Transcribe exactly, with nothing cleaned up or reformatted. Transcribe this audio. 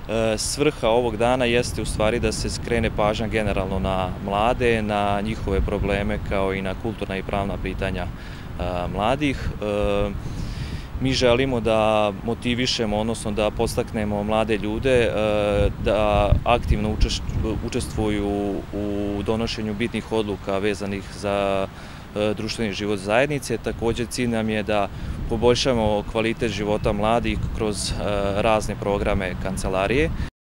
Svrha ovog dana jeste u stvari da se skrene pažnja generalno na mlade, na njihove probleme kao i na kulturna i pravna pitanja mladih. Mi želimo da motivišemo, odnosno da podstaknemo mlade ljude da aktivno učestvuju u donošenju bitnih odluka vezanih za društveni život zajednice. Također cilj nam je da poboljšamo kvalitet života mladih kroz razne programe kancelarije.